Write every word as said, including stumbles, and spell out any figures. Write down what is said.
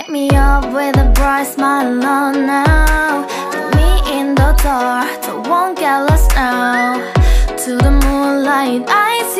Wake me up with a bright smile on now. Put me in the dark, so won't get lost now. To the moonlight, I